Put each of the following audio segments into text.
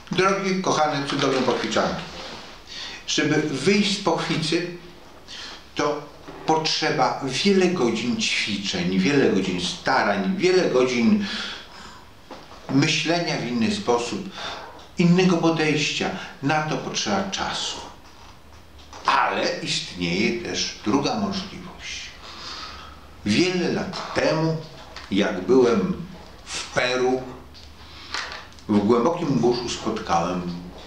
Drogie, kochane, cudowne pochwiczanki, żeby wyjść z pochwicy, to potrzeba wiele godzin ćwiczeń, wiele godzin starań, wiele godzin myślenia w inny sposób, innego podejścia. Na to potrzeba czasu. Ale istnieje też druga możliwość. Wiele lat temu, jak byłem w Peru, w głębokim buszu spotkałem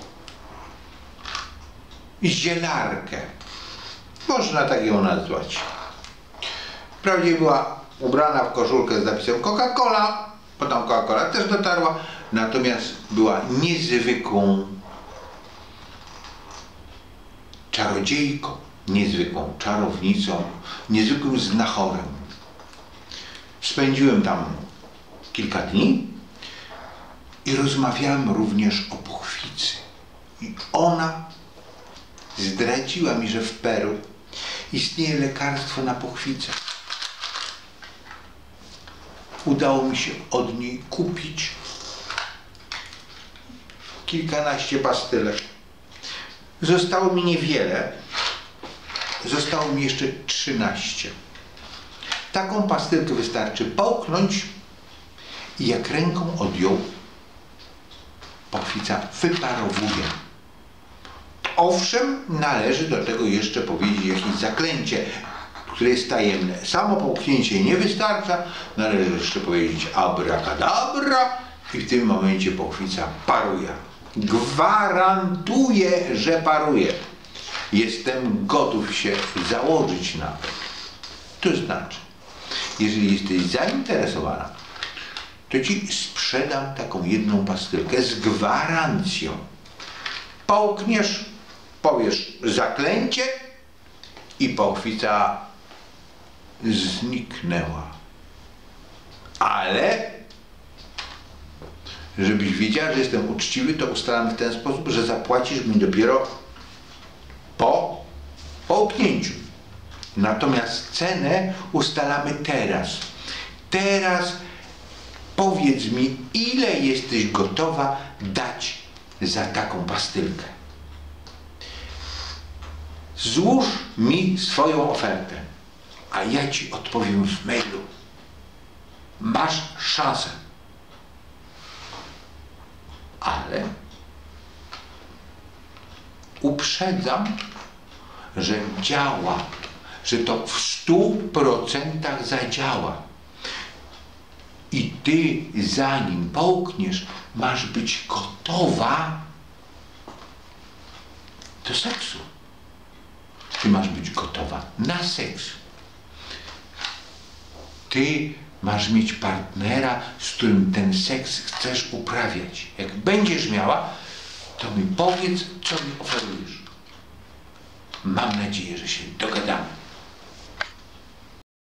zielarkę. Można tak ją nazwać. Wprawdzie była ubrana w koszulkę z napisem Coca-Cola, potem Coca-Cola też dotarła, natomiast była niezwykłą czarodziejką, niezwykłą czarownicą, niezwykłym znachorem. Spędziłem tam kilka dni i rozmawiałem również o pochwicy. I ona zdradziła mi, że w Peru istnieje lekarstwo na pochwicę. Udało mi się od niej kupić kilkanaście pastylek. Zostało mi niewiele. Zostało mi jeszcze 13. Taką pastylkę wystarczy połknąć i jak ręką odjął, pochwica wyparowuje. Owszem, należy do tego jeszcze powiedzieć jakieś zaklęcie, które jest tajemne. Samo połknięcie nie wystarcza, należy jeszcze powiedzieć abracadabra i w tym momencie pochwica paruje. Gwarantuję, że paruje. Jestem gotów się założyć na to. To znaczy, jeżeli jesteś zainteresowana, to ci sprzedam taką jedną pastylkę z gwarancją. Połkniesz, powiesz zaklęcie i pochwica zniknęła. Ale żebyś wiedziała, że jestem uczciwy, to ustalamy w ten sposób, że zapłacisz mi dopiero po połknięciu. Natomiast cenę ustalamy teraz. Teraz powiedz mi, ile jesteś gotowa dać za taką pastylkę. Złóż mi swoją ofertę, a ja ci odpowiem w mailu. Masz szansę. Ale uprzedzam, że działa, że to w 100% zadziała. I ty, zanim połkniesz, masz być gotowa do seksu. Ty masz być gotowa na seks. Ty masz mieć partnera, z którym ten seks chcesz uprawiać. Jak będziesz miała, to mi powiedz, co mi oferujesz. Mam nadzieję, że się dogadamy.